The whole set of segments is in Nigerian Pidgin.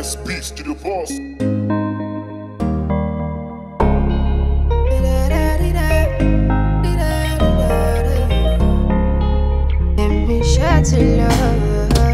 best beats to the boss. Let me share to love.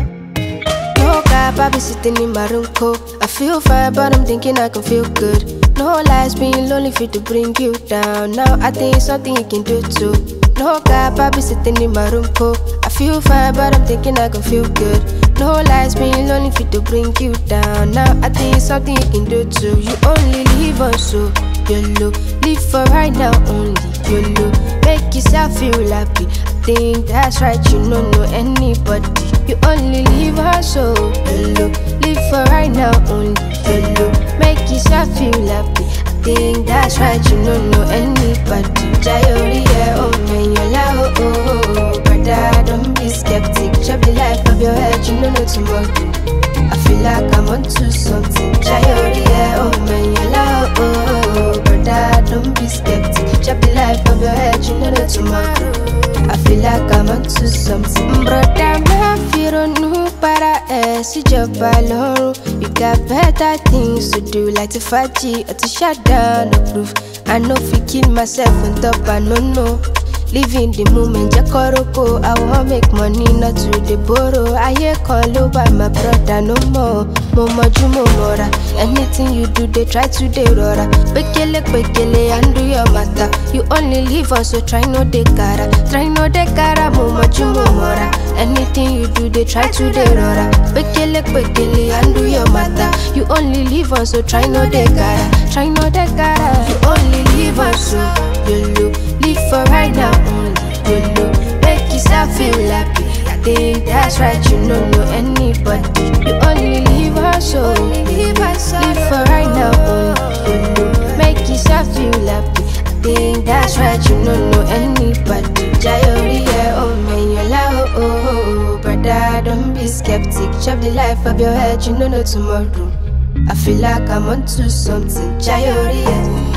No cap, I be sitting in my room cold. I feel fine, but I'm thinking I can feel good. No lies, being lonely fit to bring you down. Now I think it's something you can do too. No cap, I be sitting in my room cold. I feel fine, but I'm thinking I can feel good. No lies, being lonely fit to bring you down. Now I think it's something you can do too. You only live on so Yolo, live for right now only Yolo. Make yourself feel happy. I think that's right, you don't know anybody. You only live on so Yolo, live for right now only Yolo. Make yourself feel happy. I think that's right, you don't know anybody. Jayori, yeah, oh man, Yola, oh, oh, oh. Brother, don't be skeptic. Chop the life of your head, you don't know tomorrow. I feel like I'm onto something. Jayori, yeah, oh man, Yola, oh, oh, oh. Brother, don't be skeptic. Chop the life of your head, you don't know tomorrow. I feel like I'm onto something. Brother, man, you don't know para si job alone. You got better things to do, like to fight G or to shut down the proof. I know if you kill myself on top, I don't know. Living the moment, Jakoroko. I won't make money, not to the borrow. I hear call over my brother, no more. Momo Jumo Mora. Anything you do, they try to derora. Bekele, and do your matter. You only live on, so try no de cara. Try no de cara, Momo Jumo Mora. Anything you do, they try to derora. Bekele, and do your matter. You only live on, so try no de cara. Try no de cara. You only live on, so Yolo. Live for right now only Yolo. Make yourself feel happy. I think that's right, you don't know anybody. You only live on so live for right now only Yolo. Make yourself feel happy. I think that's right, you don't know anybody. Jayori, yeah, oh man, Yola, oh, oh, oh. Brother, don't be skeptic. Chop the life of your head, you don't know tomorrow. I feel like I'm onto something. Jayori, yeah.